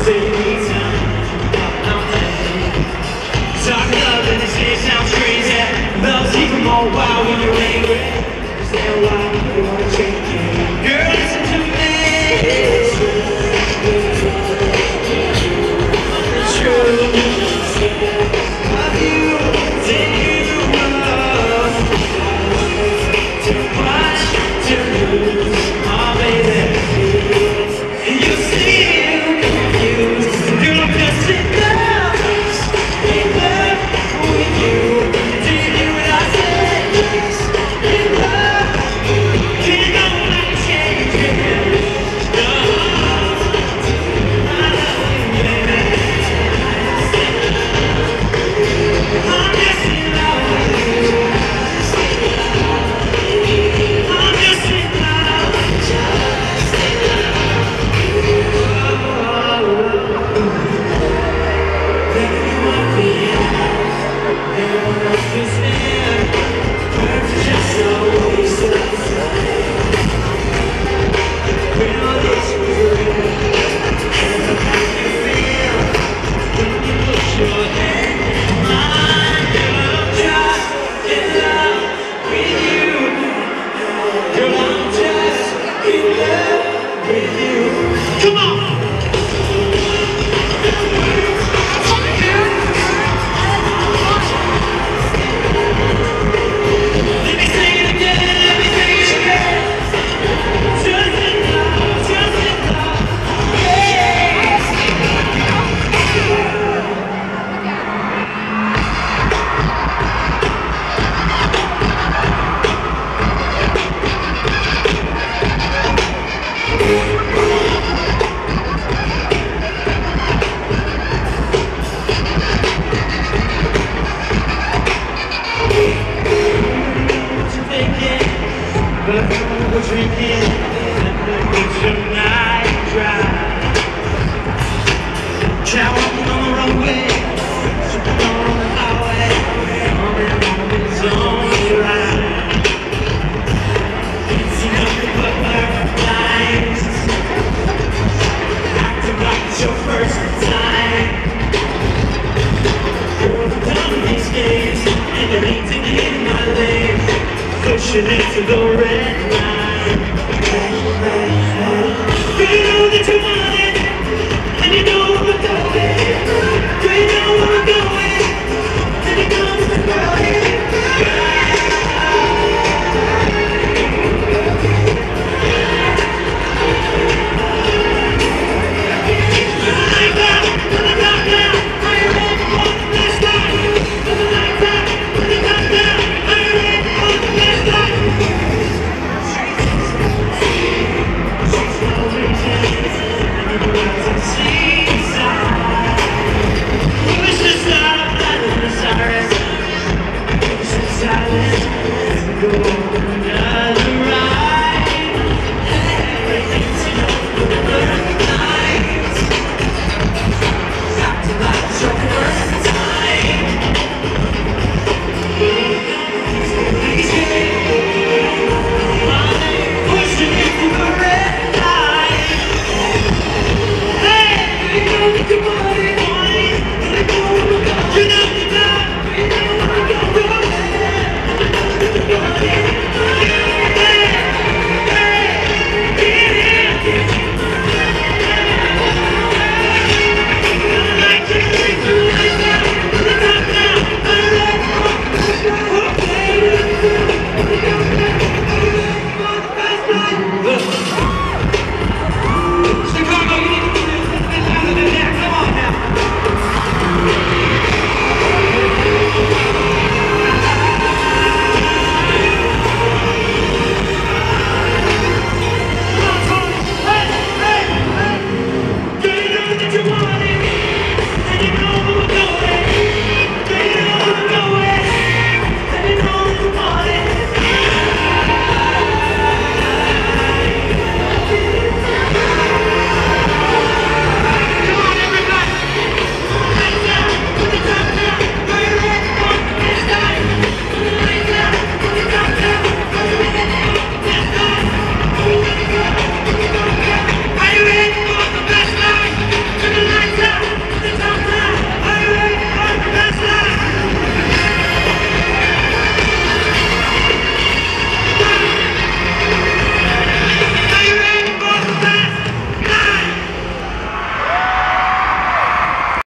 say you need some. Talk love and they say it sounds crazy. Love's even more wild when you're angry. Stay a while, you wanna change it. Girl, listen to me. The truth of you, take you love. Too much to lose, oh baby. And you still confused. Girl, I'm just in love with you. Do you do what I say? In love, can't go on changing. No, I love you, baby. I'm just in love with you. I'm just in love. Baby, you want me out. Everyone else is there. Words are just a waste of time. We know this is real. And how you feel when you put your hand in mine. Girl, I'm just in love with you. Girl, I'm just in love with you. Come on! Let me sing it again, let me sing it again. Just in love, yeah. What you thinking? But we're drinking, and it's your night drive. Child walking on the runway, sitting on the highway, coming home in his own ride. Didn't see nothing but perfect lines. Acting like it's your first time. Girl, I'm done with these games, and you need to get in my lane. Pushing into the red line. You know that you want